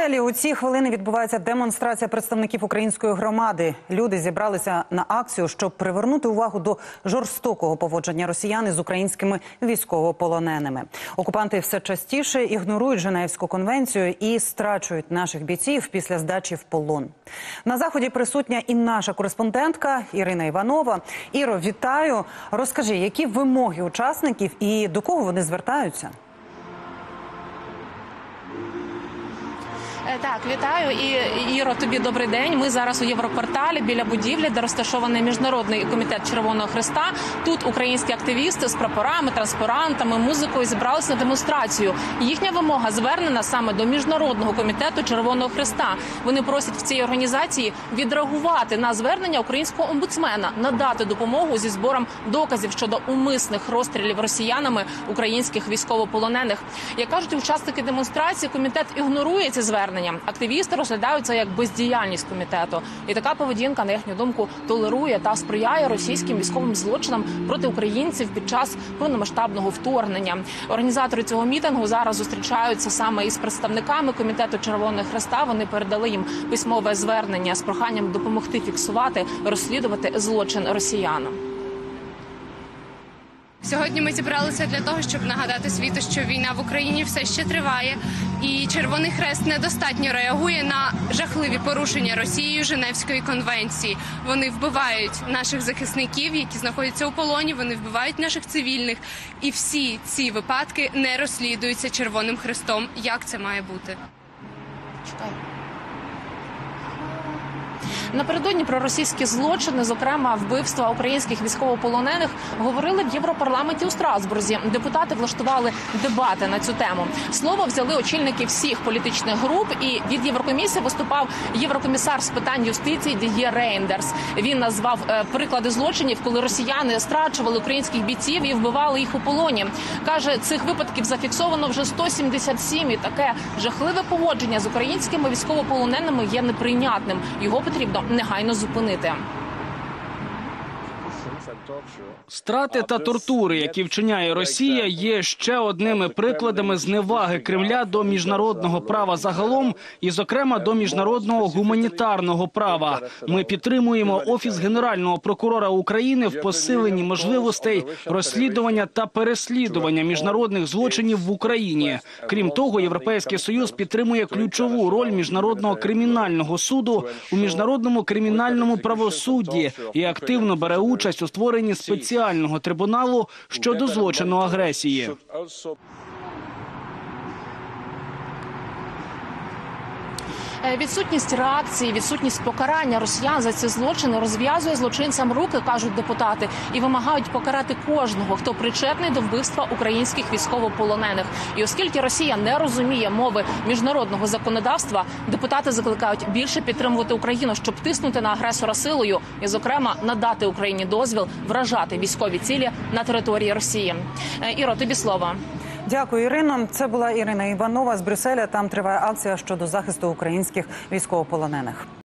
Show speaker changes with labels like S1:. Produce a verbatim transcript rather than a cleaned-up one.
S1: Брюсселі у ці хвилини відбувається демонстрація представників української громади. Люди зібралися на акцію, щоб привернути увагу до жорстокого поводження росіян з українськими військовополоненими. Окупанти все частіше ігнорують Женевську конвенцію і страчують наших бійців після здачі в полон. На заході присутня і наша кореспондентка Ірина Іванова. Іро, вітаю. Розкажи, які вимоги учасників і до кого вони звертаються?
S2: Так, вітаю. І, Іро, тобі добрий день. Ми зараз у Єврокварталі біля будівлі, де розташований Міжнародний комітет Червоного Хреста. Тут українські активісти з прапорами, транспарантами, музикою зібралися на демонстрацію. Їхня вимога звернена саме до Міжнародного комітету Червоного Хреста. Вони просять в цій організації відреагувати на звернення українського омбудсмена, надати допомогу зі збором доказів щодо умисних розстрілів росіянами українських військовополонених. Як кажуть учасники демонстрації, комітет ігнорує ці звернення. Активісти розглядають це як бездіяльність комітету. І така поведінка, на їхню думку, толерує та сприяє російським військовим злочинам проти українців під час повномасштабного вторгнення. Організатори цього мітингу зараз зустрічаються саме із представниками комітету Червоного Хреста. Вони передали їм письмове звернення з проханням допомогти фіксувати, розслідувати злочин росіян.
S3: Сьогодні ми зібралися для того, щоб нагадати світу, що війна в Україні все ще триває, і Червоний Хрест недостатньо реагує на жахливі порушення Росією Женевської конвенції. Вони вбивають наших захисників, які знаходяться у полоні, вони вбивають наших цивільних. І всі ці випадки не розслідуються Червоним Хрестом. Як це має бути?
S2: Чекай. Напередодні про російські злочини, зокрема вбивства українських військовополонених, говорили в Європарламенті у Страсбурзі. Депутати влаштували дебати на цю тему. Слово взяли очільники всіх політичних груп, і від Єврокомісії виступав єврокомісар з питань юстиції Дід'є Рейндерс. Він назвав е, приклади злочинів, коли росіяни страчували українських бійців і вбивали їх у полоні. Каже, цих випадків зафіксовано вже сто сімдесят сім, і таке жахливе поводження з українськими військовополоненими є неприйнятним. Його потрібно негайно зупинити.
S4: Страти та тортури, які вчиняє Росія, є ще одними прикладами зневаги Кремля до міжнародного права загалом і, зокрема, до міжнародного гуманітарного права. Ми підтримуємо Офіс Генерального прокурора України в посиленні можливостей розслідування та переслідування міжнародних злочинів в Україні. Крім того, Європейський Союз підтримує ключову роль Міжнародного кримінального суду у міжнародному кримінальному правосудді і активно бере участь у створенні спеціальних трибуналу щодо злочину агресії.
S2: Відсутність реакції, відсутність покарання росіян за ці злочини розв'язує злочинцям руки, кажуть депутати, і вимагають покарати кожного, хто причетний до вбивства українських військовополонених. І оскільки Росія не розуміє мови міжнародного законодавства, депутати закликають більше підтримувати Україну, щоб тиснути на агресора силою і, зокрема, надати Україні дозвіл вражати військові цілі на території Росії. Іро, тобі слово.
S1: Дякую, Ірино. Це була Ірина Іванова з Брюсселя. Там триває акція щодо захисту українських військовополонених.